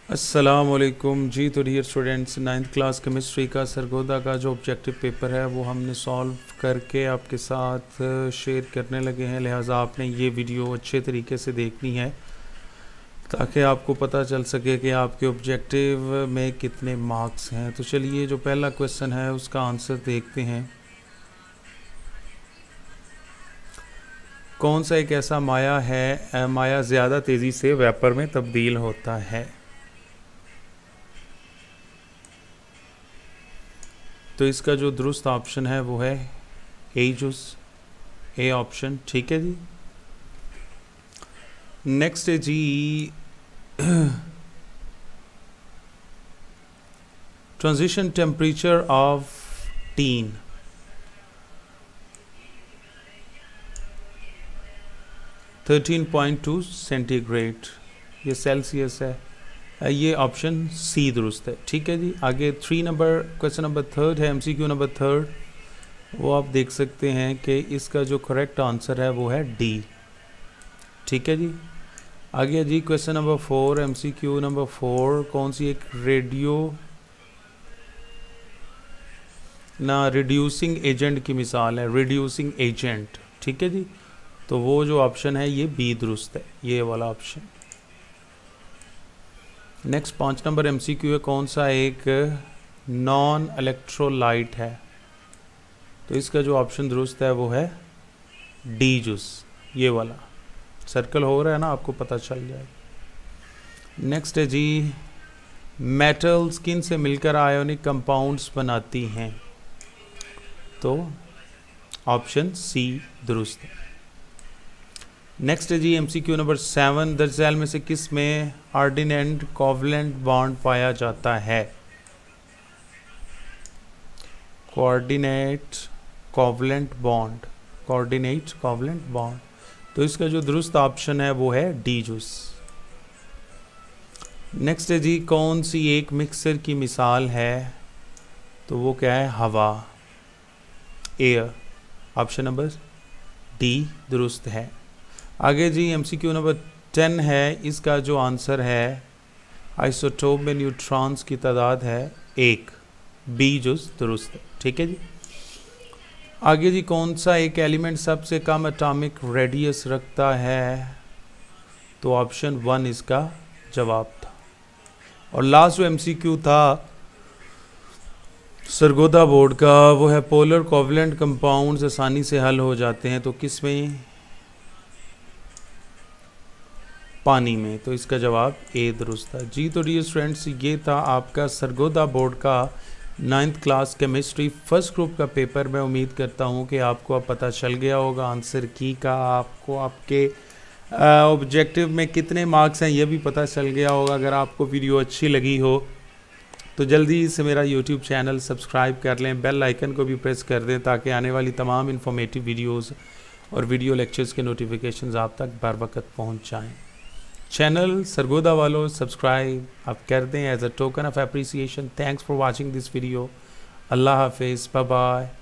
अस्सलामुअलैकुम जी। तो dear students, 9th class chemistry का सरगोदा का जो ऑब्जेक्टिव पेपर है वो हमने सॉल्व करके आपके साथ शेयर करने लगे हैं। लिहाजा आपने ये वीडियो अच्छे तरीके से देखनी है ताकि आपको पता चल सके कि आपके ऑब्जेक्टिव में कितने मार्क्स हैं। तो चलिए, जो पहला क्वेश्चन है उसका आंसर देखते हैं। कौन सा एक ऐसा माया ज़्यादा तेज़ी से वेपर में तब्दील होता है? तो इसका जो दुरुस्त ऑप्शन है वो है ए जूस, ए ऑप्शन। ठीक है जी। नेक्स्ट है जी transition temperature of tin. (13.2 centigrade, ये सेल्सियस है। ये ऑप्शन सी दुरुस्त है। ठीक है जी। आगे क्वेश्चन नंबर 3 है, एमसीक्यू नंबर 3। वो आप देख सकते हैं कि इसका जो करेक्ट आंसर है वो है डी। ठीक है जी। आगे जी क्वेश्चन नंबर 4, एमसीक्यू नंबर 4। कौन सी एक रिड्यूसिंग एजेंट की मिसाल है? Reducing agent. ठीक है जी। तो वो जो ऑप्शन है ये बी दुरुस्त है, ये वाला ऑप्शन। नेक्स्ट 5 नंबर एमसीक्यू है, कौन सा एक नॉन इलेक्ट्रोलाइट है? तो इसका जो ऑप्शन दुरुस्त है वो है डी जूस, ये वाला। सर्कल हो रहा है ना, आपको पता चल जाएगा। नेक्स्ट है जी, मेटल स्किन से मिलकर आयोनिक कंपाउंड्स बनाती हैं। तो ऑप्शन सी दुरुस्त है। नेक्स्ट है जी एमसीक्यू नंबर 7, दरअसल में से किस में ऑर्डिनेट कोवलेंट बॉन्ड पाया जाता है? Coordinate covalent bond, coordinate covalent bond. तो इसका जो दुरुस्त ऑप्शन है वो है डी जूस। नेक्स्ट है जी, कौन सी एक मिक्सर की मिसाल है? तो वो क्या है? हवा, एयर। ऑप्शन नंबर डी दुरुस्त है। आगे जी एमसीक्यू नंबर 10 है, इसका जो आंसर है आइसोटोप में न्यूट्रॉन्स की तादाद है 1, बी जूस दुरुस्त है। ठीक है जी। आगे जी, कौन सा एक एलिमेंट सबसे कम एटॉमिक रेडियस रखता है? तो ऑप्शन 1 इसका जवाब था। और लास्ट जो एमसीक्यू था सरगोदा बोर्ड का वो है पोलर कोवलेंट कंपाउंड्स आसानी से हल हो जाते हैं तो किस में? पानी में। तो इसका जवाब ए दुरुस्त था जी। तो डियर स्टूडेंट्स, ये था आपका सरगोदा बोर्ड का 9th class chemistry first group का पेपर। मैं उम्मीद करता हूँ कि आपको अब पता चल गया होगा आंसर की का, आपको आपके ऑब्जेक्टिव में कितने मार्क्स हैं ये भी पता चल गया होगा। अगर आपको वीडियो अच्छी लगी हो तो जल्दी से मेरा यूट्यूब चैनल सब्सक्राइब कर लें, बेल आइकन को भी प्रेस कर दें ताकि आने वाली तमाम इन्फॉर्मेटिव वीडियोज़ और वीडियो लेक्चर्स के नोटिफिकेशंस आप तक बर वक्त पहुँच जाएँ। चैनल सरगोदा वालों सब्सक्राइब आप कर दें as a token of appreciation. Thanks for watching this video. अल्लाह हाफिज़, बाय बाय।